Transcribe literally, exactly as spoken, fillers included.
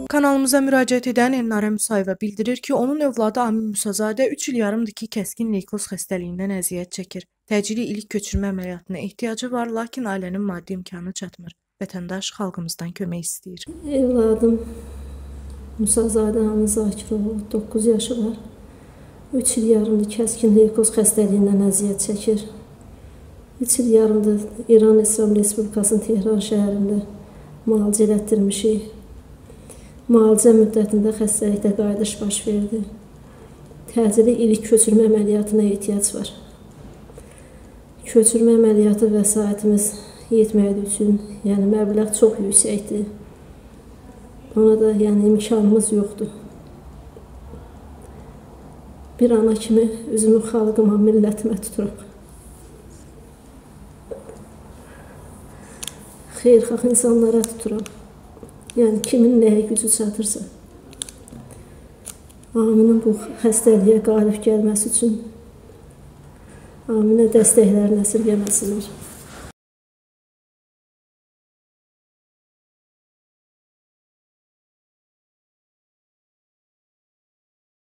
Kanalımıza müraciət edən Elnarə Musayeva bildirir ki, onun övladı Amin Musazadə üç il yarımdır ki, kəskin leykoz xəstəliyindən əziyyət çəkir. Təcili ilik köçürmə əməliyyatına ehtiyacı var, lakin ailənin maddi imkanı çatmır. Vətəndaş xalqımızdan kömək istəyir. Evladım Musazadə Amin Zakiroğlu, doqquz yaşı var. üç il yarımdır kəskin leykoz xəstəliyindən əziyyət çəkir. üç il yarımdır İran İslam Respublikasının Tehran şəhərində müalicə elətdirmişik. Müalicə müddətində xəstəlikdə qayıdış baş verdi. Təcili ilik köçürmə əməliyyatına ehtiyac var. Köçürmə əməliyyatı vəsaitimiz yetmədiyi üçün, yəni məbləğ çox yüksəkdir. Ona da yəni imkanımız yoxdur. Bir ana kimi üzümü xalqıma, millətimə tuturam. Xeyirxah insanlara tuturam. Yəni kimin nəyə gücü çatırsa. Aminin bu xəstəliyə qalib gəlməsi üçün Aminə dəstəklərini əsirgəməsinlər.